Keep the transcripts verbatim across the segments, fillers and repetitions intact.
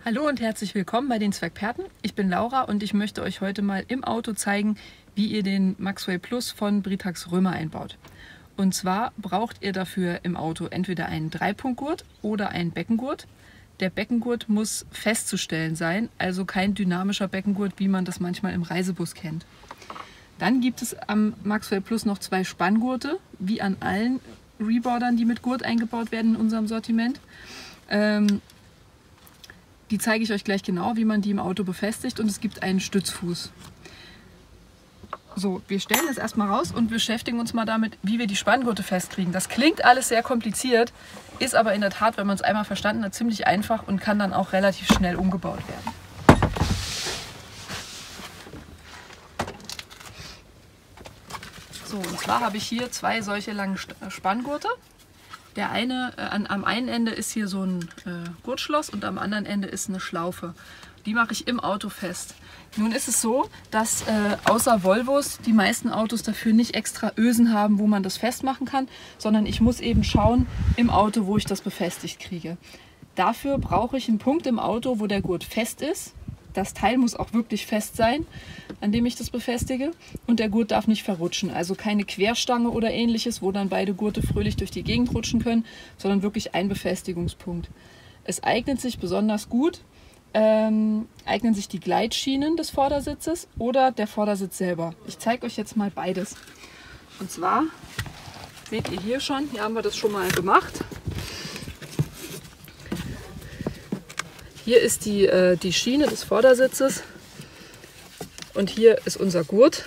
Hallo und herzlich willkommen bei den Zwergperten. Ich bin Laura und ich möchte euch heute mal im Auto zeigen, wie ihr den Maxwell Plus von Britax Römer einbaut. Und zwar braucht ihr dafür im Auto entweder einen Dreipunktgurt oder einen Beckengurt. Der Beckengurt muss festzustellen sein, also kein dynamischer Beckengurt, wie man das manchmal im Reisebus kennt. Dann gibt es am Maxwell Plus noch zwei Spanngurte, wie an allen Reboardern, die mit Gurt eingebaut werden in unserem Sortiment. Ähm, Die zeige ich euch gleich genau, wie man die im Auto befestigt, und es gibt einen Stützfuß. So, wir stellen das erstmal raus und beschäftigen uns mal damit, wie wir die Spanngurte festkriegen. Das klingt alles sehr kompliziert, ist aber in der Tat, wenn man es einmal verstanden hat, ziemlich einfach und kann dann auch relativ schnell umgebaut werden. So, und zwar habe ich hier zwei solche langen Spanngurte. Der eine, äh, an, am einen Ende ist hier so ein äh, Gurtschloss und am anderen Ende ist eine Schlaufe. Die mache ich im Auto fest. Nun ist es so, dass äh, außer Volvos die meisten Autos dafür nicht extra Ösen haben, wo man das festmachen kann, sondern ich muss eben schauen im Auto, wo ich das befestigt kriege. Dafür brauche ich einen Punkt im Auto, wo der Gurt fest ist. Das Teil muss auch wirklich fest sein, an dem ich das befestige, und der Gurt darf nicht verrutschen. Also keine Querstange oder ähnliches, wo dann beide Gurte fröhlich durch die Gegend rutschen können, sondern wirklich ein Befestigungspunkt. Es eignet sich besonders gut, ähm, eignen sich die Gleitschienen des Vordersitzes oder der Vordersitz selber. Ich zeige euch jetzt mal beides. Und zwar seht ihr hier schon, hier haben wir das schon mal gemacht. Hier ist die, äh, die Schiene des Vordersitzes und hier ist unser Gurt.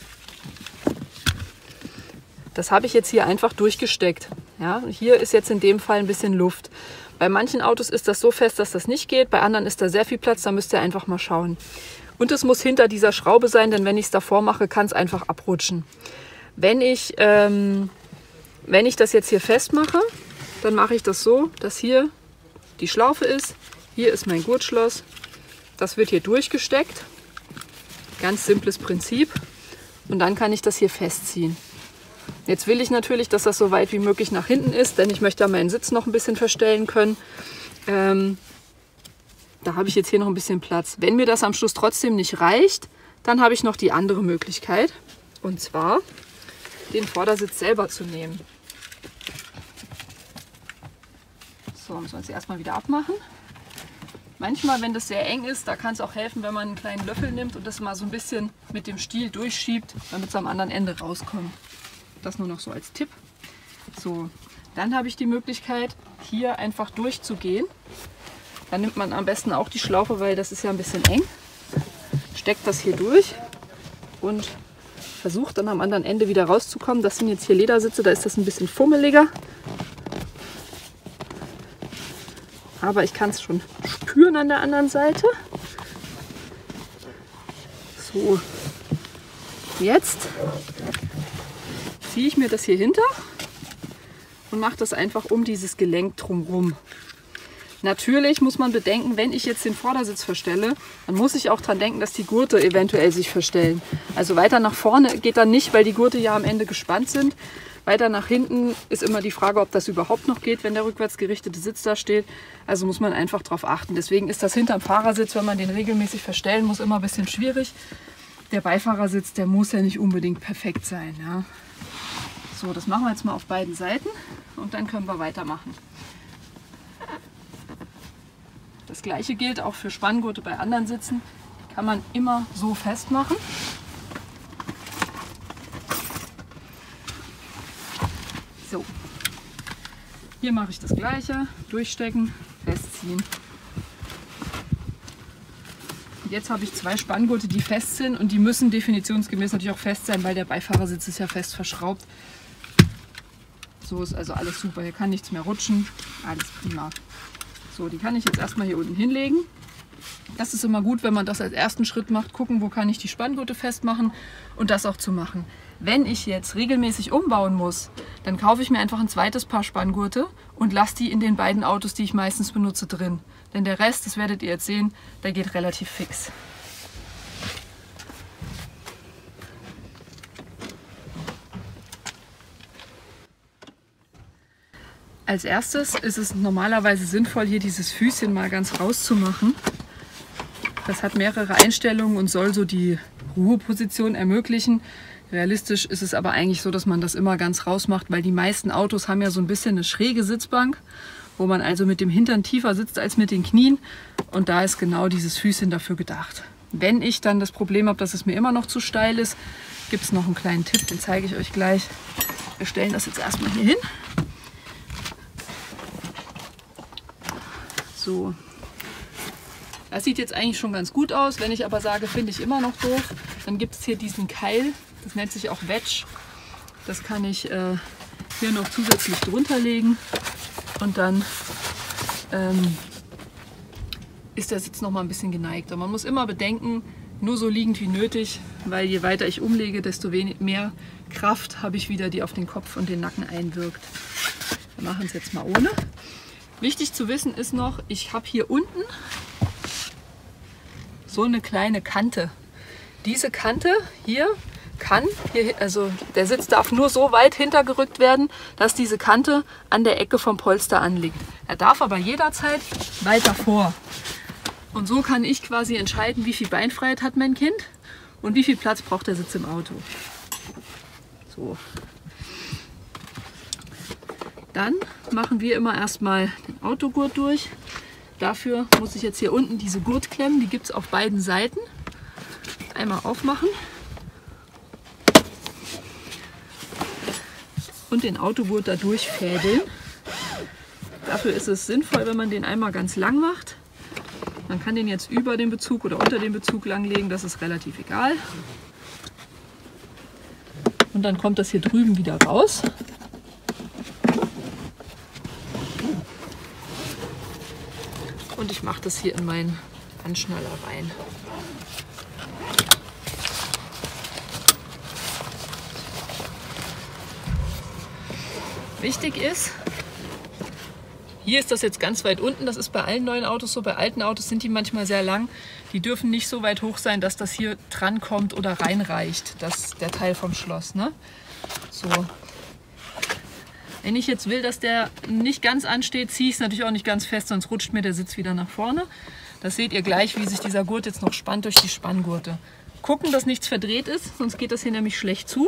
Das habe ich jetzt hier einfach durchgesteckt. Ja, hier ist jetzt in dem Fall ein bisschen Luft. Bei manchen Autos ist das so fest, dass das nicht geht. Bei anderen ist da sehr viel Platz, da müsst ihr einfach mal schauen. Und es muss hinter dieser Schraube sein, denn wenn ich es davor mache, kann es einfach abrutschen. Wenn ich, ähm, wenn ich das jetzt hier festmache, dann mache ich das so, dass hier die Schlaufe ist. Hier ist mein Gurtschloss. Das wird hier durchgesteckt. Ganz simples Prinzip. Und dann kann ich das hier festziehen. Jetzt will ich natürlich, dass das so weit wie möglich nach hinten ist, denn ich möchte ja meinen Sitz noch ein bisschen verstellen können. Ähm, da habe ich jetzt hier noch ein bisschen Platz. Wenn mir das am Schluss trotzdem nicht reicht, dann habe ich noch die andere Möglichkeit. Und zwar den Vordersitz selber zu nehmen. So, müssen wir uns erstmal wieder abmachen. Manchmal, wenn das sehr eng ist, da kann es auch helfen, wenn man einen kleinen Löffel nimmt und das mal so ein bisschen mit dem Stiel durchschiebt, damit es am anderen Ende rauskommt. Das nur noch so als Tipp. So, dann habe ich die Möglichkeit, hier einfach durchzugehen. Dann nimmt man am besten auch die Schlaufe, weil das ist ja ein bisschen eng. Steckt das hier durch und versucht dann am anderen Ende wieder rauszukommen. Das sind jetzt hier Ledersitze, da ist das ein bisschen fummeliger. Aber ich kann es schon spüren an der anderen Seite. So, jetzt ziehe ich mir das hier hinter und mache das einfach um dieses Gelenk drumherum. Natürlich muss man bedenken, wenn ich jetzt den Vordersitz verstelle, dann muss ich auch dran denken, dass die Gurte eventuell sich verstellen. Also weiter nach vorne geht dann nicht, weil die Gurte ja am Ende gespannt sind. Weiter nach hinten ist immer die Frage, ob das überhaupt noch geht, wenn der rückwärts gerichtete Sitz da steht. Also muss man einfach darauf achten. Deswegen ist das hinterm Fahrersitz, wenn man den regelmäßig verstellen muss, immer ein bisschen schwierig. Der Beifahrersitz, der muss ja nicht unbedingt perfekt sein. Ja. So, das machen wir jetzt mal auf beiden Seiten und dann können wir weitermachen. Das gleiche gilt auch für Spanngurte bei anderen Sitzen. Die kann man immer so festmachen. So, hier mache ich das Gleiche, durchstecken, festziehen. Und jetzt habe ich zwei Spanngurte, die fest sind, und die müssen definitionsgemäß natürlich auch fest sein, weil der Beifahrersitz ist ja fest verschraubt. So ist also alles super, hier kann nichts mehr rutschen, alles prima. So, die kann ich jetzt erstmal hier unten hinlegen. Das ist immer gut, wenn man das als ersten Schritt macht, gucken, wo kann ich die Spanngurte festmachen und das auch zu machen. Wenn ich jetzt regelmäßig umbauen muss, dann kaufe ich mir einfach ein zweites Paar Spanngurte und lasse die in den beiden Autos, die ich meistens benutze, drin. Denn der Rest, das werdet ihr jetzt sehen, der geht relativ fix. Als erstes ist es normalerweise sinnvoll, hier dieses Füßchen mal ganz rauszumachen. Das hat mehrere Einstellungen und soll so die Ruheposition ermöglichen. Realistisch ist es aber eigentlich so, dass man das immer ganz rausmacht, weil die meisten Autos haben ja so ein bisschen eine schräge Sitzbank, wo man also mit dem Hintern tiefer sitzt als mit den Knien. Und da ist genau dieses Füßchen dafür gedacht. Wenn ich dann das Problem habe, dass es mir immer noch zu steil ist, gibt es noch einen kleinen Tipp, den zeige ich euch gleich. Wir stellen das jetzt erstmal hier hin. So. Das sieht jetzt eigentlich schon ganz gut aus. Wenn ich aber sage, finde ich immer noch doof, dann gibt es hier diesen Keil. Das nennt sich auch Wedge. Das kann ich äh, hier noch zusätzlich drunter legen. Und dann ähm, ist der Sitz noch mal ein bisschen geneigter. Man muss immer bedenken, nur so liegend wie nötig, weil je weiter ich umlege, desto mehr Kraft habe ich wieder, die auf den Kopf und den Nacken einwirkt. Wir machen es jetzt mal ohne. Wichtig zu wissen ist noch, ich habe hier unten so eine kleine Kante. Diese Kante hier kann, hier, also der Sitz darf nur so weit hintergerückt werden, dass diese Kante an der Ecke vom Polster anliegt. Er darf aber jederzeit weiter vor. Und so kann ich quasi entscheiden, wie viel Beinfreiheit hat mein Kind und wie viel Platz braucht der Sitz im Auto. So. Dann machen wir immer erstmal den Autogurt durch. Dafür muss ich jetzt hier unten diese Gurtklemmen, die gibt es auf beiden Seiten. Einmal aufmachen und den Autogurt da durchfädeln. Dafür ist es sinnvoll, wenn man den einmal ganz lang macht. Man kann den jetzt über den Bezug oder unter den Bezug langlegen, das ist relativ egal. Und dann kommt das hier drüben wieder raus. Und ich mache das hier in meinen Anschnaller rein. Wichtig ist, hier ist das jetzt ganz weit unten, das ist bei allen neuen Autos so, bei alten Autos sind die manchmal sehr lang. Die dürfen nicht so weit hoch sein, dass das hier dran kommt oder reinreicht, das, der Teil vom Schloss. Ne? So. Wenn ich jetzt will, dass der nicht ganz ansteht, ziehe ich es natürlich auch nicht ganz fest, sonst rutscht mir der Sitz wieder nach vorne. Das seht ihr gleich, wie sich dieser Gurt jetzt noch spannt durch die Spanngurte. Gucken, dass nichts verdreht ist, sonst geht das hier nämlich schlecht zu.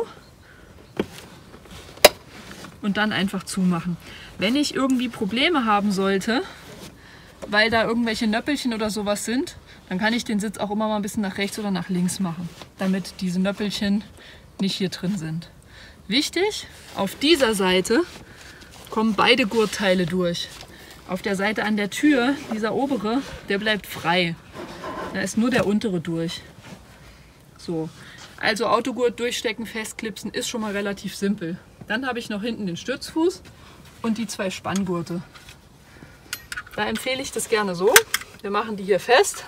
Und dann einfach zumachen. Wenn ich irgendwie Probleme haben sollte, weil da irgendwelche Nöppelchen oder sowas sind, dann kann ich den Sitz auch immer mal ein bisschen nach rechts oder nach links machen, damit diese Nöppelchen nicht hier drin sind. Wichtig, auf dieser Seite kommen beide Gurtteile durch. Auf der Seite an der Tür, dieser obere, der bleibt frei. Da ist nur der untere durch. So, also Autogurt durchstecken, festklipsen ist schon mal relativ simpel. Dann habe ich noch hinten den Stützfuß und die zwei Spanngurte. Da empfehle ich das gerne so. Wir machen die hier fest.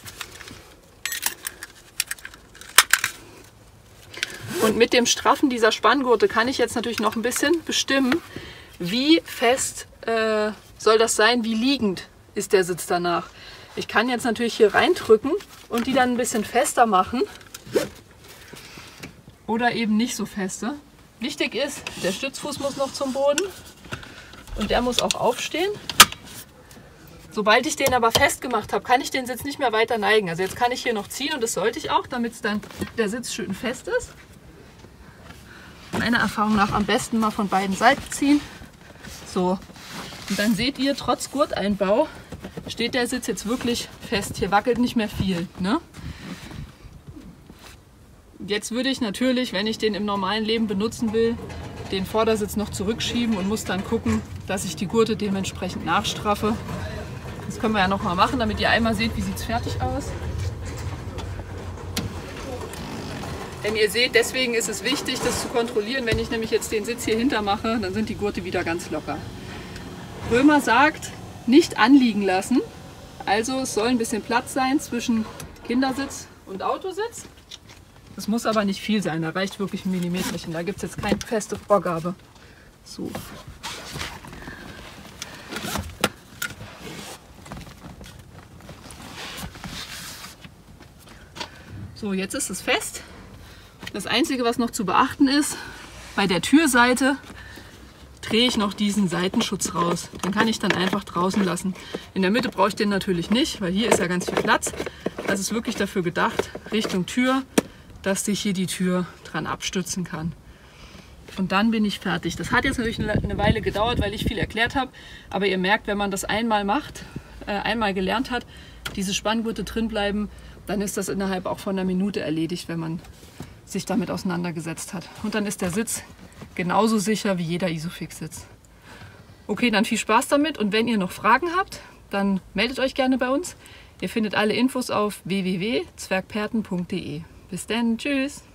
Und mit dem Straffen dieser Spanngurte kann ich jetzt natürlich noch ein bisschen bestimmen, wie fest äh, soll das sein, wie liegend ist der Sitz danach. Ich kann jetzt natürlich hier reindrücken und die dann ein bisschen fester machen oder eben nicht so feste. Wichtig ist, der Stützfuß muss noch zum Boden und der muss auch aufstehen. Sobald ich den aber festgemacht habe, kann ich den Sitz nicht mehr weiter neigen. Also jetzt kann ich hier noch ziehen und das sollte ich auch, damit dann der Sitz schön fest ist. Meiner Erfahrung nach am besten mal von beiden Seiten ziehen. So, und dann seht ihr, trotz Gurteinbau steht der Sitz jetzt wirklich fest. Hier wackelt nicht mehr viel. Ne? Jetzt würde ich natürlich, wenn ich den im normalen Leben benutzen will, den Vordersitz noch zurückschieben und muss dann gucken, dass ich die Gurte dementsprechend nachstraffe. Das können wir ja noch mal machen, damit ihr einmal seht, wie sieht es fertig aus. Denn ihr seht, deswegen ist es wichtig, das zu kontrollieren. Wenn ich nämlich jetzt den Sitz hier hinter mache, dann sind die Gurte wieder ganz locker. Römer sagt, nicht anliegen lassen. Also es soll ein bisschen Platz sein zwischen Kindersitz und Autositz. Das muss aber nicht viel sein, da reicht wirklich ein Millimeterchen. Da gibt es jetzt keine feste Vorgabe. So. So, jetzt ist es fest. Das Einzige, was noch zu beachten ist, bei der Türseite drehe ich noch diesen Seitenschutz raus. Den kann ich dann einfach draußen lassen. In der Mitte brauche ich den natürlich nicht, weil hier ist ja ganz viel Platz. Das ist wirklich dafür gedacht, Richtung Tür, dass sich hier die Tür dran abstützen kann. Und dann bin ich fertig. Das hat jetzt natürlich eine Weile gedauert, weil ich viel erklärt habe. Aber ihr merkt, wenn man das einmal macht, äh, einmal gelernt hat, diese Spanngurte drin bleiben, dann ist das innerhalb auch von einer Minute erledigt, wenn man sich damit auseinandergesetzt hat. Und dann ist der Sitz genauso sicher wie jeder Isofix-Sitz. Okay, dann viel Spaß damit. Und wenn ihr noch Fragen habt, dann meldet euch gerne bei uns. Ihr findet alle Infos auf w w w punkt zwergperten punkt de. Bis dann, tschüss!